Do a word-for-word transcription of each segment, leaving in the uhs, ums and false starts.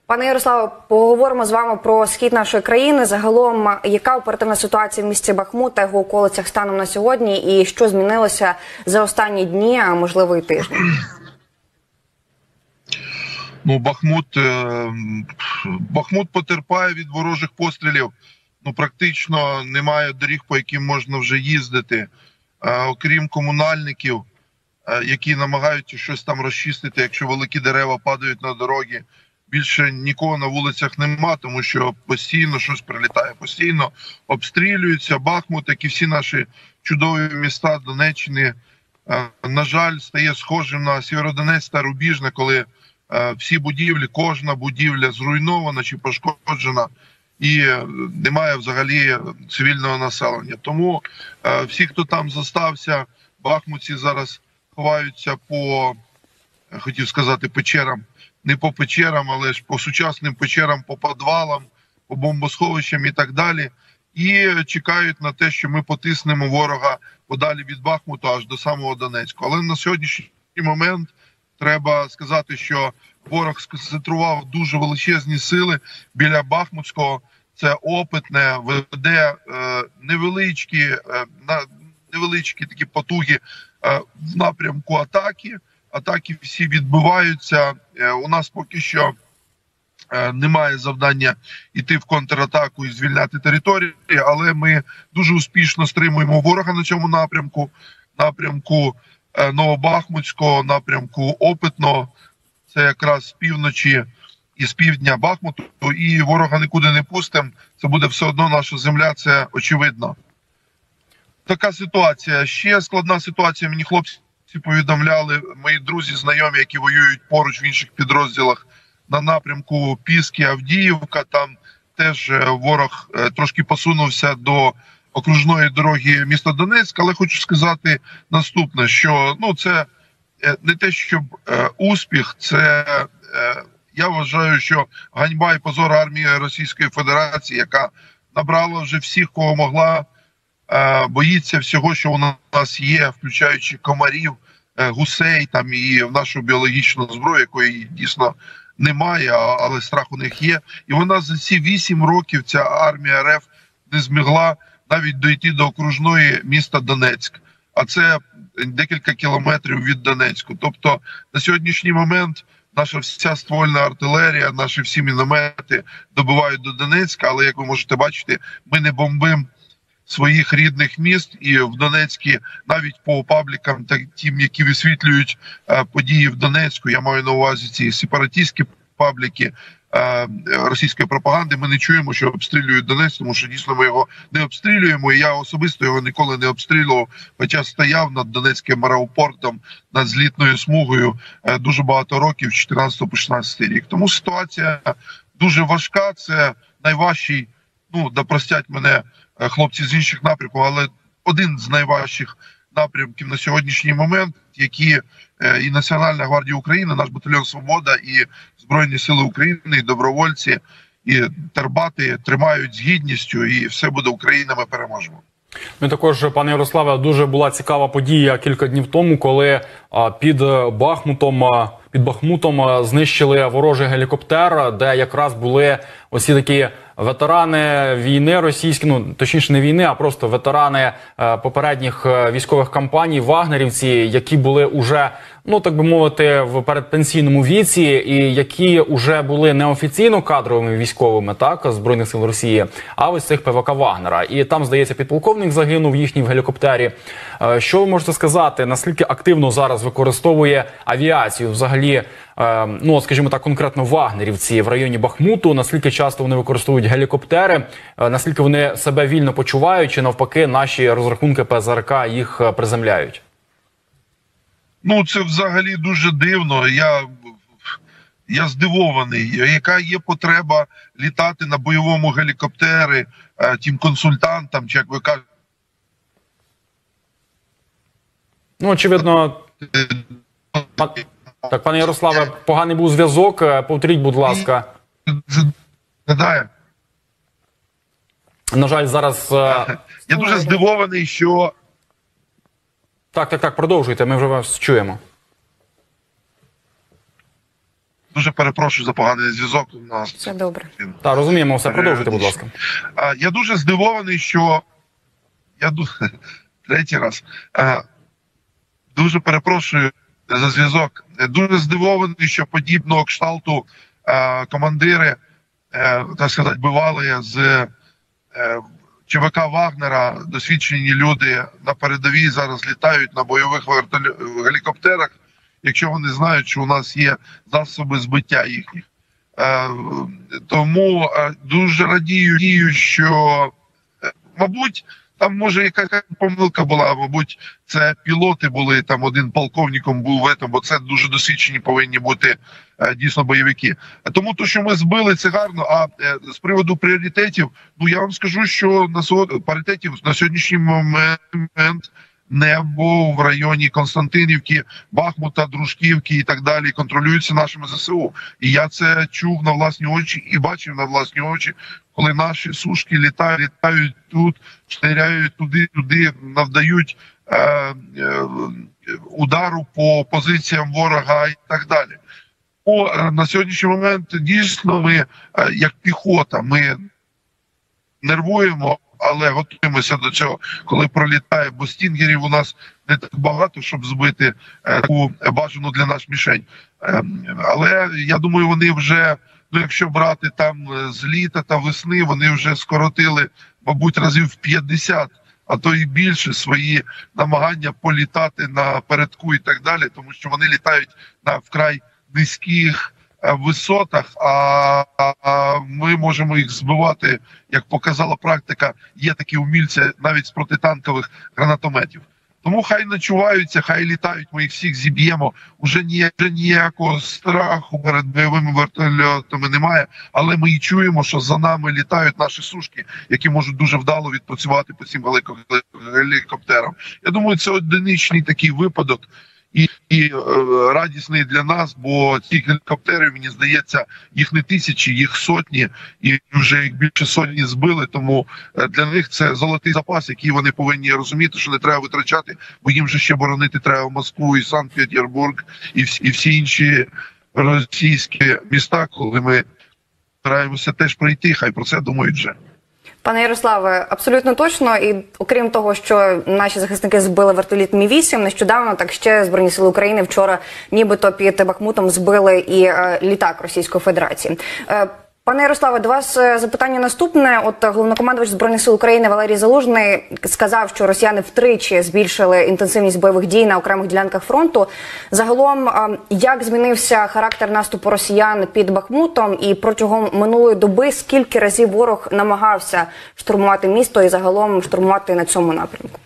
Пане Ярославе, поговоримо з вами про схід нашої країни. Загалом, яка оперативна ситуація в місті Бахмут та його околицях станом на сьогодні, і що змінилося за останні дні, а можливо і тижні? Ну, Бахмут, Бахмут потерпає від ворожих пострілів. Ну, практично немає доріг, по яким можна вже їздити. Окрім комунальників, які намагаються щось там розчистити, якщо великі дерева падають на дороги. Більше нікого на вулицях нема, тому що постійно щось прилітає, постійно обстрілюються. Бахмут, як і всі наші чудові міста Донеччини, на жаль, стає схожим на Сєвєродонецьк та Рубіжне, коли всі будівлі, кожна будівля зруйнована чи пошкоджена і немає взагалі цивільного населення. Тому всі, хто там зостався, бахмутці зараз ховаються по, хотів сказати, печерам. Не по печерам, але ж по сучасним печерам, по підвалам, по бомбосховищам і так далі. І чекають на те, що ми потиснемо ворога подалі від Бахмуту аж до самого Донецьку. Але на сьогоднішній момент треба сказати, що ворог сконцентрував дуже величезні сили біля Бахмутського. Це опитне, веде е, невеличкі, е, на, невеличкі такі потуги е, в напрямку атаки. Атаки всі відбиваються. У нас поки що немає завдання йти в контратаку і звільняти території, але ми дуже успішно стримуємо ворога на цьому напрямку, напрямку Новобахмутського, напрямку Опитного. Це якраз з півночі і з півдня Бахмуту. І ворога нікуди не пустимо. Це буде все одно наша земля, це очевидно. Така ситуація. Ще складна ситуація. Мені хлопці повідомляли, мої друзі, знайомі, які воюють поруч в інших підрозділах на напрямку Піски, Авдіївка. Там теж ворог трошки посунувся до окружної дороги міста Донецьк. Але хочу сказати наступне, що ну це не те, щоб е, успіх, це е, я вважаю, що ганьба і позор армії Російської Федерації, яка набрала вже всіх, кого могла, е, боїться всього, що у нас є, включаючи комарів, гусей там і в нашу біологічну зброю, якої дійсно немає, але страх у них є. І вона за ці вісім років, ця армія РФ, не змогла навіть дійти до окружної міста Донецьк. А це декілька кілометрів від Донецьку. Тобто на сьогоднішній момент наша вся ствольна артилерія, наші всі міномети добивають до Донецька, але, як ви можете бачити, ми не бомбимо своїх рідних міст, і в Донецьку, навіть по паблікам, так, тим, які висвітлюють е, події в Донецьку, я маю на увазі ці сепаратистські пабліки е, російської пропаганди, ми не чуємо, що обстрілюють Донецьк, тому що дійсно ми його не обстрілюємо, і я особисто його ніколи не обстрілював, хоча стояв над Донецьким аеропортом, над злітною смугою е, дуже багато років, з чотирнадцятого по шістнадцятий рік. Тому ситуація дуже важка, це найважчий, ну, да простять мене хлопці з інших напрямків, але один з найважчих напрямків на сьогоднішній момент, які і Національна гвардія України, наш батальйон «Свобода», і Збройні сили України, і добровольці, і тербати тримають з гідністю, і все буде Україна, ми переможемо. Ну, також, пане Ярославе, дуже була цікава подія кілька днів тому, коли під Бахмутом, під Бахмутом знищили ворожий гелікоптер, де якраз були ось такі ветерани війни російські, ну, точніше не війни, а просто ветерани попередніх військових кампаній, вагнерівці, які були уже, ну, так би мовити, в передпенсійному віці, і які вже були неофіційно кадровими військовими, так, Збройних сил Росії, а ось цих ПВК Вагнера. І там, здається, підполковник загинув їхній в гелікоптері. Що ви можете сказати, наскільки активно зараз використовує авіацію взагалі, ну, скажімо так, конкретно вагнерівці в районі Бахмуту, наскільки часто вони використовують гелікоптери, наскільки вони себе вільно почувають, чи навпаки наші розрахунки ПЗРК їх приземляють? Ну, це взагалі дуже дивно. Я, я здивований. Яка є потреба літати на бойовому гелікоптері тим консультантам, чи як ви кажете? Ну, очевидно... Так, пане Ярославе, поганий був зв'язок. Повторіть, будь ласка. На жаль, зараз... Я дуже здивований, що... Так, так, так, продовжуйте, ми вже вас чуємо. Дуже перепрошую за поганий зв'язок. У нас Все добре. Так, розуміємо, все, продовжуйте, будь ласка. Я дуже здивований, що я дуже третій раз дуже перепрошую за зв'язок. Дуже здивований, що подібного кшталту командири, так сказати, бували з ЧВК Вагнера, досвідчені люди на передовій зараз літають на бойових гелікоптерах, якщо вони знають, що у нас є засоби збиття їхніх. Тому дуже радію, що, мабуть, там може якась помилка була, мабуть, це пілоти були, там один полковником був в этом, бо це дуже досвідчені повинні бути дійсно бойовики. Тому то, що ми збили, це гарно, а з приводу пріоритетів, ну я вам скажу, що на паритетів на сьогоднішній момент небо в районі Константинівки, Бахмута, Дружківки і так далі контролюються нашими ЗСУ. І я це чув на власні очі і бачив на власні очі, коли наші сушки літають, літають тут, шниряють туди-туди, навдають е, е, удару по позиціям ворога і так далі. О, на сьогоднішній момент дійсно ми, е, як піхота, ми нервуємо, але готуємося до цього, коли пролітає, бо стінгерів у нас не так багато, щоб збити е, таку бажану для нас мішень. Е, але я думаю, вони вже, ну якщо брати там з літа та весни, вони вже скоротили, мабуть, разів п'ятдесят, а то і більше свої намагання політати на передку і так далі, тому що вони літають на вкрай низьких висотах, а, а ми можемо їх збивати, як показала практика, є такі умільці навіть з протитанкових гранатометів. Тому хай начуваються, хай літають, ми їх всіх зіб'ємо. Уже, ні, вже ніякого страху перед бойовими вертольотами немає, але ми і чуємо, що за нами літають наші сушки, які можуть дуже вдало відпрацювати по цим гелікоптерам. Я думаю, це одиничний такий випадок. І, і е, радісний для нас, бо ці гелікоптери, мені здається, їх не тисячі, їх сотні, і вже їх більше сотні збили, тому для них це золотий запас, який вони повинні розуміти, що не треба витрачати, бо їм же ще боронити треба Москву і Санкт-Петербург, і всі, і всі інші російські міста, коли ми стараємося теж прийти, хай про це думають вже. Пане Ярославе, абсолютно точно. І окрім того, що наші захисники збили вертоліт Мі вісім, нещодавно так ще Збройні сили України вчора нібито під Бахмутом збили і е, літак Російської Федерації. Е, Пане Ярославе, до вас запитання наступне. От головнокомандувач Збройних сил України Валерій Залужний сказав, що росіяни втричі збільшили інтенсивність бойових дій на окремих ділянках фронту. Загалом, як змінився характер наступу росіян під Бахмутом і протягом минулої доби скільки разів ворог намагався штурмувати місто і загалом штурмувати на цьому напрямку?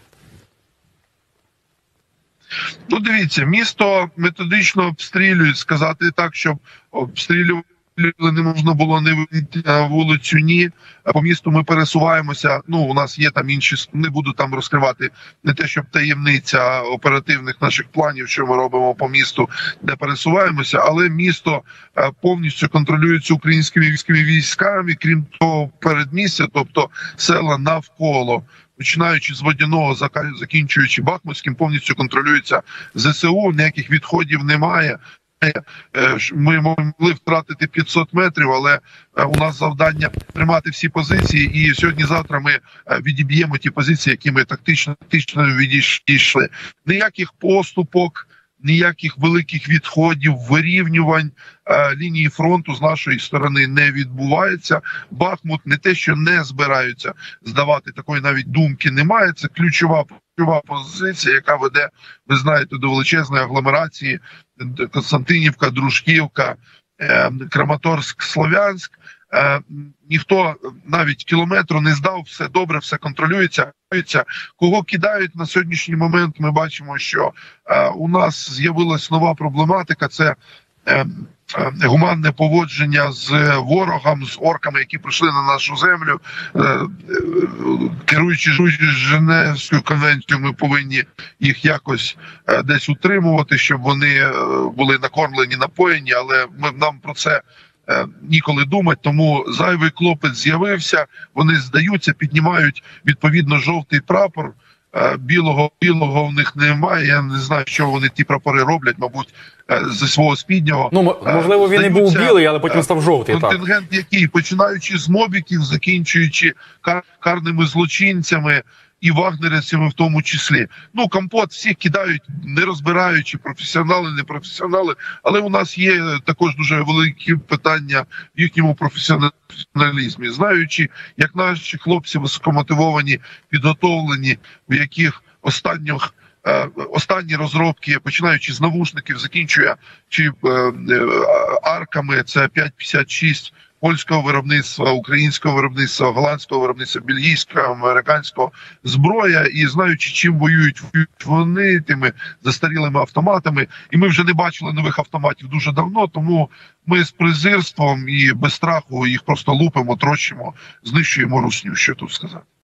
Ну, дивіться, місто методично обстрілюють, сказати так, щоб обстрілювати не можна було не вийти на вулицю, ні. По місту ми пересуваємося, ну, у нас є там інші, не буду там розкривати, не те, щоб таємниця оперативних наших планів, що ми робимо по місту, де пересуваємося, але місто повністю контролюється українськими військовими військами, крім того, передмістя, тобто села навколо, починаючи з Водяного, закінчуючи Бахмутським, повністю контролюється ЗСУ, ніяких відходів немає. Ми могли втратити п'ятсот метрів, але у нас завдання тримати всі позиції, і сьогодні-завтра ми відіб'ємо ті позиції, які ми тактично, тактично відійшли. Ніяких поступок, ніяких великих відходів, вирівнювань е, лінії фронту з нашої сторони не відбувається. Бахмут не те, що не збираються здавати, такої навіть думки немає. Це ключова, ключова позиція, яка веде, ви знаєте, до величезної агломерації. Константинівка, Дружківка, е, Краматорськ, Слов'янськ. Е, ніхто навіть кілометру не здав, все добре, все контролюється. Кого кидають на сьогоднішній момент, ми бачимо, що е, у нас з'явилась нова проблематика, це е, е, гуманне поводження з ворогом, з орками, які прийшли на нашу землю. Е, е, керуючи Женевською конвенцією, ми повинні їх якось е, десь утримувати, щоб вони е, були накормлені, напоєні, але ми, нам про це ніколи думати, тому зайвий клопець з'явився, вони здаються, піднімають відповідно жовтий прапор, Е, Білого білого в них немає. Я не знаю, що вони ті прапори роблять, мабуть, е, зі свого спіднього. Ну, м- можливо, він і був Здаються, білий, але потім став жовтий. Так. контингент, який, починаючи з мобіків, закінчуючи кар- карними злочинцями і вагнерівцями в тому числі. Ну, компот всіх кидають, не розбираючи, професіонали, не професіонали, але у нас є також дуже великі питання в їхньому професіоналізмі. Знаючи, як наші хлопці високомотивовані, підготовлені, в яких останніх Е, останні розробки, починаючи з навушників, закінчує чи е, е, арками, це п'ять п'ятдесят шість польського виробництва, українського виробництва, голландського виробництва, бельгійського, американського зброя, і знаючи, чим воюють вони тими застарілими автоматами, і ми вже не бачили нових автоматів дуже давно, тому ми з презирством і без страху їх просто лупимо, трощимо, знищуємо русню, що тут сказати.